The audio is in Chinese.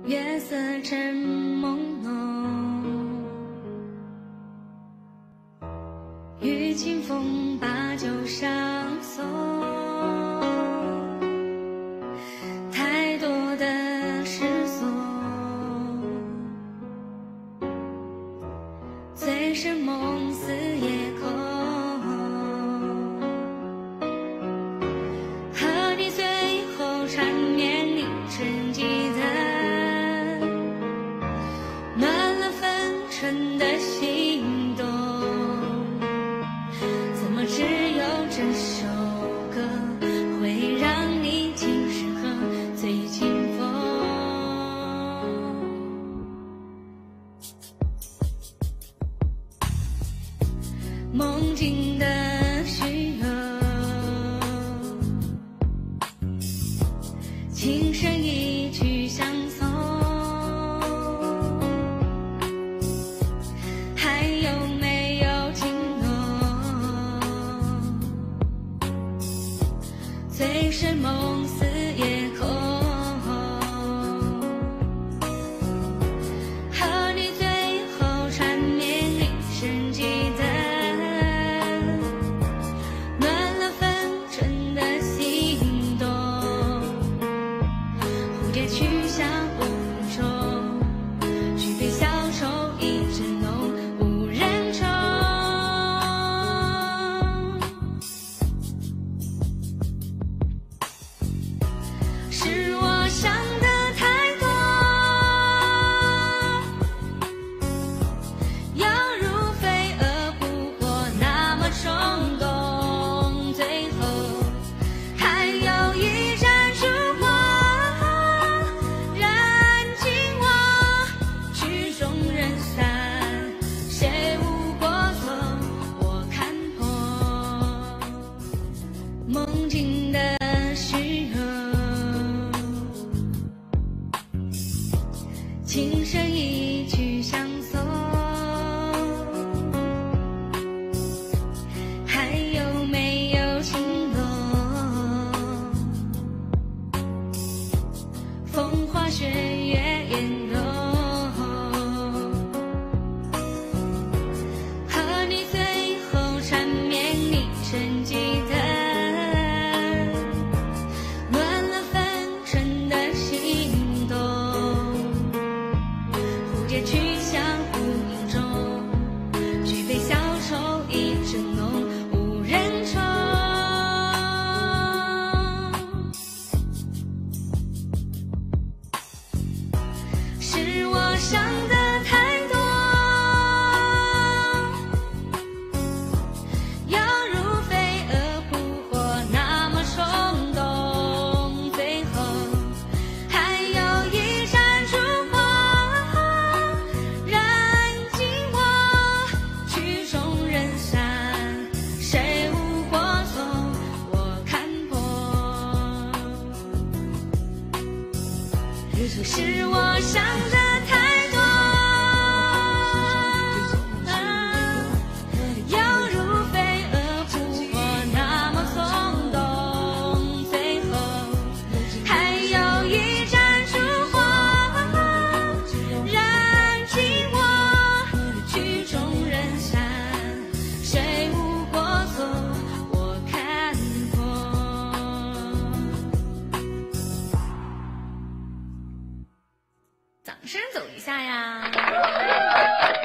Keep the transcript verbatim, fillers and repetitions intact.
月色正朦胧，与清风把酒相送。太多的失所，醉生梦死夜空。和你最后缠绵，你沉寂的。 春的心动，怎么只有这首歌会让你今时和醉清风？梦境的虚荣，轻声一曲相送。 醉生梦死夜空，和你最后缠绵，你沉寂的，暖了纷争的心动。蝴蝶去向无影中，举杯消愁一阵浓，无人宠。 是我想的太多，要如飞蛾扑火那么冲动，最后还有一盏烛火燃尽我，曲终人散，谁无过错我看破，梦境的虚荣。 轻声一曲相送，还有没有情浓？风花雪月颜容，和你最后缠绵，你沉寂的，暖了纷争的心动。 也去向无影中，举杯消愁一阵浓，无人宠。是我想的太多，要如飞蛾扑火那么冲动，最后还有一盏烛火。 是我想的太多，啊、要如飞蛾扑火那么冲动，最后还有一盏烛火燃尽我，曲终人散，谁无过错我看破。 掌声走一下呀！